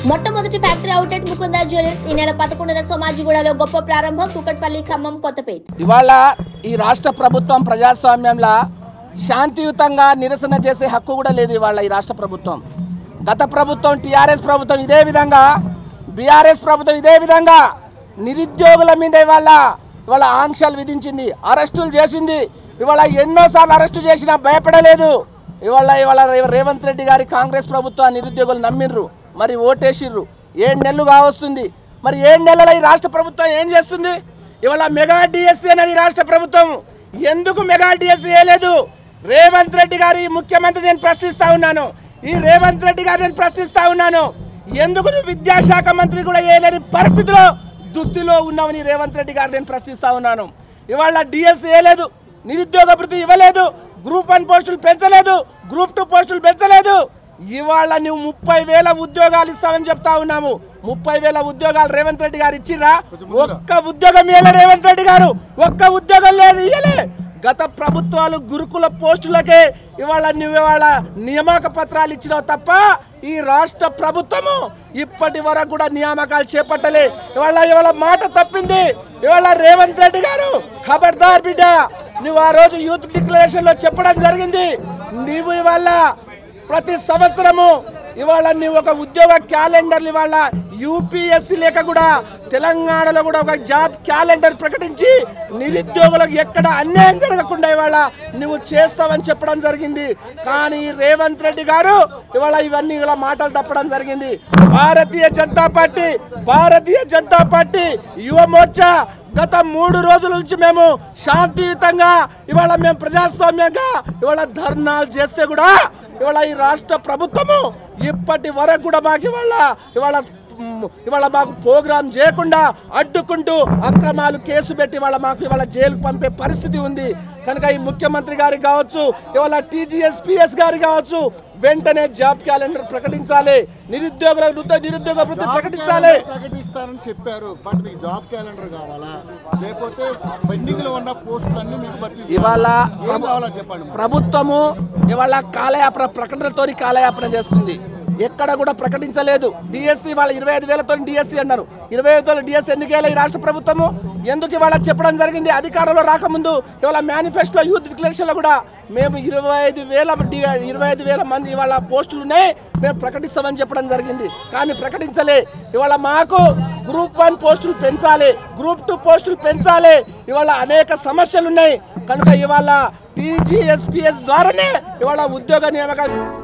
మొట్టమొదటి factory outlet Mukunda jewellers ఈ నెల 11న సోమాజిగూడలో గొప్ప ప్రారంభం. కూకట్పల్లి, ఖమ్మం, కొత్తపేట. ఇవాళ ఈ రాష్ట్ర ప్రభుత్వం ప్రజాస్వామ్యంలో శాంతియుతంగా నిరసన చేసే హక్కు కూడా లేదు. ఇవాళ ఈ రాష్ట్ర ప్రభుత్వం, గత ప్రభుత్వం టీఆర్ఎస్ ప్రభుత్వం ఇదే విధంగా, బీఆర్ఎస్ ప్రభుత్వం ఇదే విధంగా నిరుద్యోగుల మీద ఇవాళ ఆంక్షలు విధించింది, అరెస్టులు చేసింది. ఇవాళ ఎన్నోసార్లు అరెస్టు చేసినా భయపడలేదు. ఇవాళ రేవంత్ రెడ్డి గారి కాంగ్రెస్ ప్రభుత్వం నిరుద్యోగులు నమ్మిర్రు, మరి ఓటేసిర్రు. 7 నెలలు కావస్తుంది. మరి 7 నెలల ఈ రాష్ట్ర ప్రభుత్వం ఏం చేస్తుంది? ఇవాళ మెగా డిఎస్సీ అనేది రాష్ట్ర ప్రభుత్వం ఎందుకు మెగా డిఎస్సీ వేయలేదు? రేవంత్ రెడ్డి గారి ముఖ్యమంత్రి నేను ప్రశ్నిస్తా ఉన్నాను. ఈ రేవంత్ రెడ్డి గారు నేను ప్రశ్నిస్తా ఉన్నాను, ఎందుకు విద్యాశాఖ మంత్రి కూడా వేయలేని పరిస్థితిలో దుస్థితిలో ఉన్నామని రేవంత్ రెడ్డి గారు నేను ప్రశ్నిస్తా ఉన్నాను. ఇవాళ డిఎస్సీ వేయలేదు, నిరుద్యోగ భృతి ఇవ్వలేదు, గ్రూప్ 1 పోస్టులు పెంచలేదు, గ్రూప్ 2 పోస్టులు పెంచలేదు. ఇవాళ నువ్వు 30,000 ఉద్యోగాలు ఇస్తామని చెప్తా ఉన్నాము. 30,000 ఉద్యోగాలు రేవంత్ రెడ్డి గారు ఇచ్చిర్రా? ఒక్క ఉద్యోగం ఇవ్వలే రేవంత్ రెడ్డి గారు, ఒక్క ఉద్యోగం లేదు, ఇవ్వలే. గత ప్రభుత్వాలు గురుకుల పోస్టులకే ఇవాళ నియామక పత్రాలు ఇచ్చినావు తప్ప ఈ రాష్ట్ర ప్రభుత్వము ఇప్పటి వరకు కూడా నియామకాలు చేపట్టలే. ఇవాళ మాట తప్పింది. ఇవాళ రేవంత్ రెడ్డి గారు ఖబర్దార్ బిడ్డ, నువ్వు ఆ రోజు యూత్ డిక్లరేషన్ లో చెప్పడం జరిగింది. నీవు ఇవాళ ప్రతి సంవత్సరము ఇవాళ నీవు ఒక ఉద్యోగ క్యాలెండర్, ఇవాళ యూపీఎస్సీ లేక కూడా తెలంగాణలో కూడా ఒక జాబ్ క్యాలెండర్ ప్రకటించి నిరుద్యోగులకు ఎక్కడ అన్యాయం జరగకుండా ఇవాళ నువ్వు చేస్తావని చెప్పడం జరిగింది. కానీ రేవంత్ రెడ్డి గారు ఇవాళ ఇవన్నీ ఇలా మాటలు తప్పడం జరిగింది. భారతీయ జనతా పార్టీ యువ మోర్చా గత 3 రోజుల నుంచి మేము శాంతియుతంగా ఇవాళ మేము ప్రజాస్వామ్యంగా ఇవాళ ధర్నాలు చేస్తే కూడా ఇవాళ ఈ రాష్ట్ర ప్రభుత్వము ఇప్పటి వరకు కూడా మాకు ఇవాళ మాకు ప్రోగ్రాం చేయకుండా అడ్డుకుంటూ అక్రమాలు కేసు పెట్టి ఇవాళ జైలుకు పంపే పరిస్థితి ఉంది. కనుక ఈ ముఖ్యమంత్రి గారికి కావచ్చు, ఇవాళ టీజీఎస్పీఎస్ గారికి కావచ్చు, వెంటనే జాబ్ క్యాలెండర్ ప్రకటించాలి, నిరుద్యోగ వృత్తి ప్రకటించాలి. ప్రకటిస్తారని చెప్పారు, బట్ మీకు జాబ్ క్యాలెండర్ కావాలా లేకపోతే పెండింగ్ లో ఉన్న పోస్టులన్నీ మీకు భర్తీ ఇవాళ చెప్పండి. ప్రభుత్వము ఇవాళ కాలయాపన ప్రకటనలతో కాలయాపన చేస్తుంది. ఎక్కడ కూడా ప్రకటించలేదు. డిఎస్సీ వాళ్ళ 25,000తో డిఎస్సీ అన్నారు. 25,000 డిఎస్సీ ఎందుకు వేయాలి ఈ రాష్ట్ర ప్రభుత్వము? ఎందుకు ఇవాళ చెప్పడం జరిగింది? అధికారంలో రాకముందు ఇవాళ మేనిఫెస్టో యూత్ డిక్లరేషన్లో కూడా మేము 25,000 మంది ఇవాళ పోస్టులునే మేము ప్రకటిస్తామని చెప్పడం జరిగింది. కానీ ప్రకటించలే. ఇవాళ మాకు గ్రూప్ 1 పోస్టులు పెంచాలి, గ్రూప్ 2 పోస్టులు పెంచాలి. ఇవాళ అనేక సమస్యలు ఉన్నాయి. కనుక ఇవాళ టీజీఎస్పీఎస్ ద్వారానే ఇవాళ ఉద్యోగ నియామకాలు